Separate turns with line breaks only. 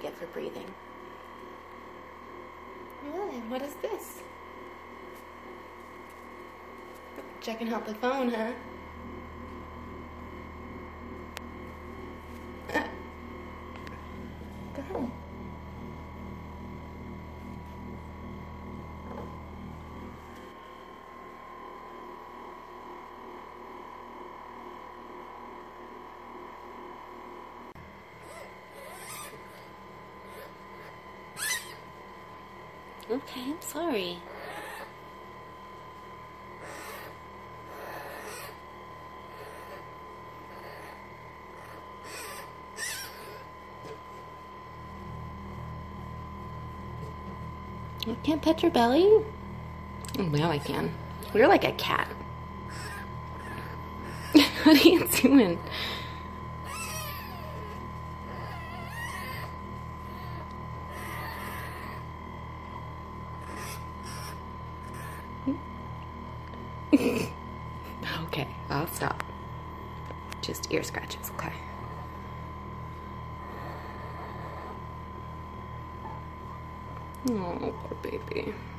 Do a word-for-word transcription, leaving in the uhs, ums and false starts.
get for breathing. Well, then, what is this? Checking out the phone, huh? Go home. Okay, I'm sorry. I can't pet your belly? Oh, well, I can. You're like a cat. What are you doing? Okay, I'll stop. Just ear scratches, okay? Oh, poor baby.